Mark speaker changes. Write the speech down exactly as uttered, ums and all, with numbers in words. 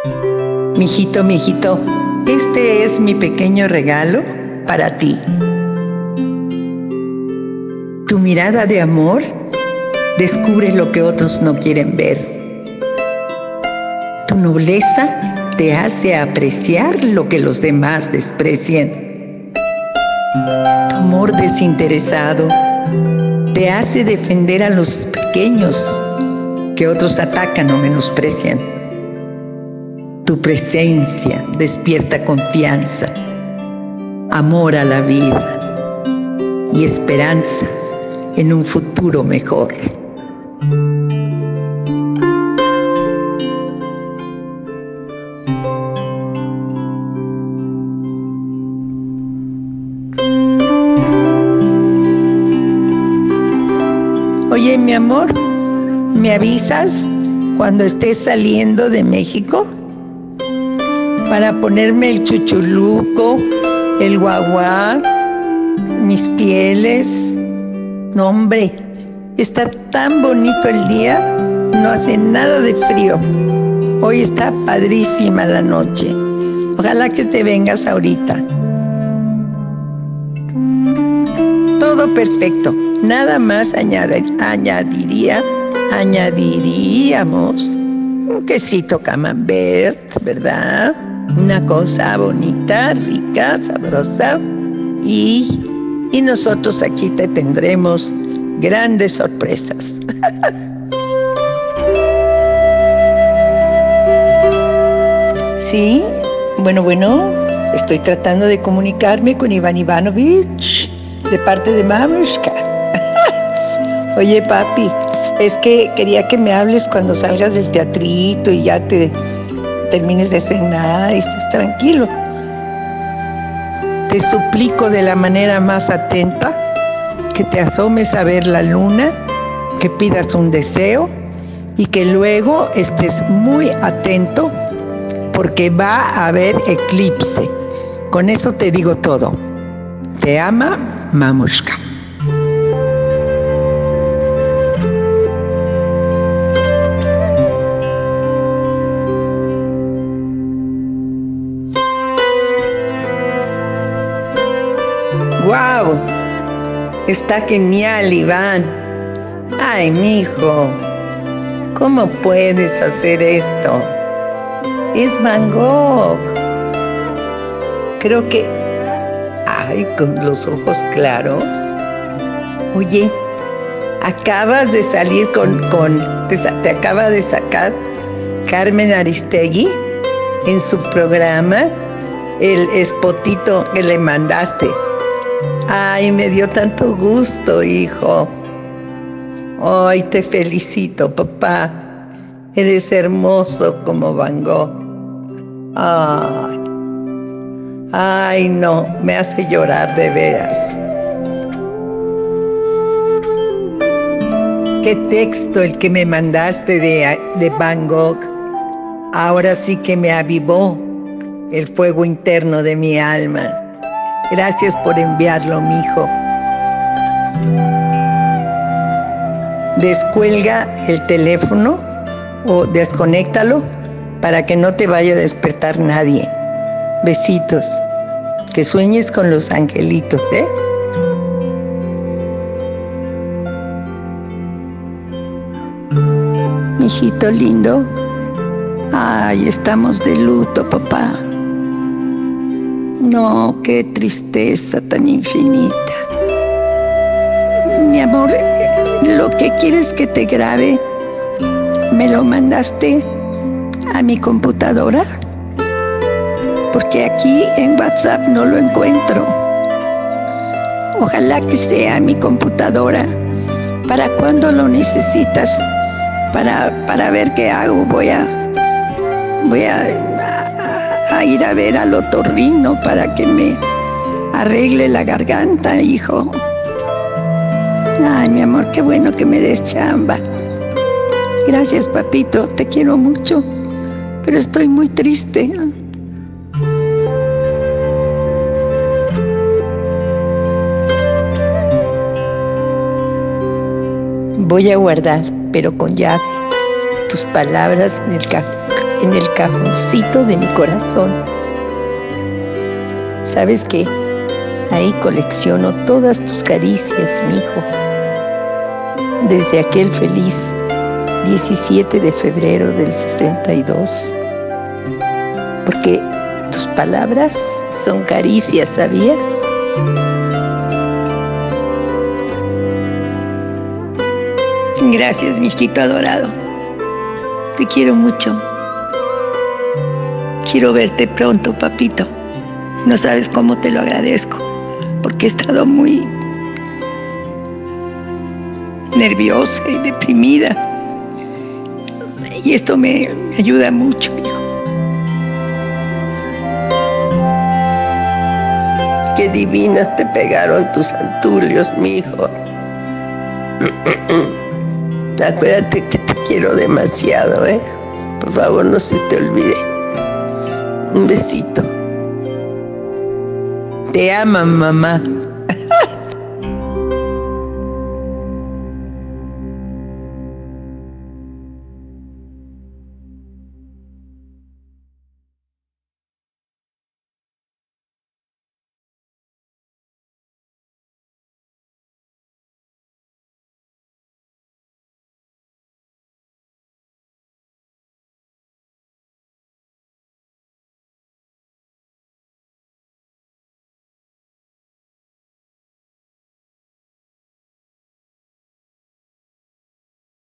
Speaker 1: Mijito, mijito, este es mi pequeño regalo para ti. Tu mirada de amor descubre lo que otros no quieren ver. Tu nobleza te hace apreciar lo que los demás desprecian. Tu amor desinteresado te hace defender a los pequeños que otros atacan o menosprecian. Tu presencia despierta confianza, amor a la vida y esperanza en un futuro mejor. Oye, mi amor, ¿me avisas cuando estés saliendo de México para ponerme el chuchuluco, el guaguá, mis pieles? No, hombre, está tan bonito el día, no hace nada de frío. Hoy está padrísima la noche. Ojalá que te vengas ahorita. Todo perfecto. Nada más añadir, añadiría, añadiríamos un quesito camembert, ¿verdad? Una cosa bonita, rica, sabrosa. Y, y nosotros aquí te tendremos grandes sorpresas. Sí, bueno, bueno, estoy tratando de comunicarme con Iván Ivanovich de parte de Mamushka. Oye, papi, es que quería que me hables cuando salgas del teatrito y ya te termines de cenar y estés tranquilo. Te suplico de la manera más atenta que te asomes a ver la luna, que pidas un deseo y que luego estés muy atento porque va a haber eclipse. Con eso te digo todo. Te ama, Mamushka. ¡Guau! Está genial, Iván. Ay, mijo, ¿cómo puedes hacer esto? Es Van Gogh. Creo que... Ay, con los ojos claros. Oye, acabas de salir con... con te, te acaba de sacar Carmen Aristegui en su programa el spotito que le mandaste. Ay, me dio tanto gusto, hijo. Ay, te felicito, papá. Eres hermoso como Van Gogh. Ay, ay, no, me hace llorar de veras. Qué texto el que me mandaste de, de Van Gogh. Ahora sí que me avivó el fuego interno de mi alma. Gracias por enviarlo, mijo. Descuelga el teléfono o desconéctalo para que no te vaya a despertar nadie. Besitos. Que sueñes con los angelitos, ¿eh? Mijito lindo. Ay, estamos de luto, papá. No, qué tristeza tan infinita. Mi amor, lo que quieres que te grabe, ¿me lo mandaste a mi computadora? Porque aquí en WhatsApp no lo encuentro. Ojalá que sea mi computadora. ¿Para cuándo lo necesitas? Para, para ver qué hago. Voy a... Voy a... a ir a ver al otorrino para que me arregle la garganta, hijo. Ay, mi amor, qué bueno que me des chamba. Gracias, papito, te quiero mucho, pero estoy muy triste. Voy a guardar, pero con llave, tus palabras en el cajón. en el cajoncito de mi corazón. ¿Sabes qué? Ahí colecciono todas tus caricias, mijo. Desde aquel feliz diecisiete de febrero del sesenta y dos. Porque tus palabras son caricias, ¿sabías? Gracias, mijito adorado. Te quiero mucho. Quiero verte pronto, papito. No sabes cómo te lo agradezco, porque he estado muy nerviosa y deprimida. Y esto me ayuda mucho, hijo.
Speaker 2: Qué divinas te pegaron tus antulios, mi hijo. Acuérdate que te quiero demasiado, ¿eh? Por favor, no se te olvide. Un besito.
Speaker 1: Te ama, mamá.